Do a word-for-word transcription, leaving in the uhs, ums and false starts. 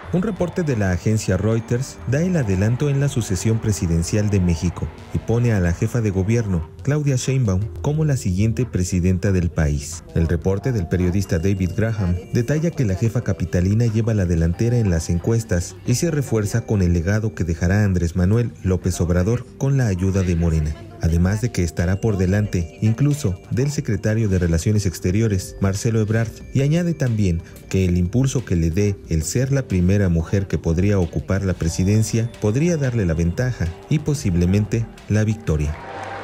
Un reporte de la agencia Reuters da el adelanto en la sucesión presidencial de México y pone a la jefa de gobierno, Claudia Sheinbaum, como la siguiente presidenta del país. El reporte del periodista David Graham detalla que la jefa capitalina lleva la delantera en las encuestas y se refuerza con el legado que dejará Andrés Manuel López Obrador con la ayuda de Morena. Además de que estará por delante, incluso, del secretario de Relaciones Exteriores, Marcelo Ebrard, y añade también que el impulso que le dé el ser la primera mujer que podría ocupar la presidencia podría darle la ventaja y posiblemente la victoria.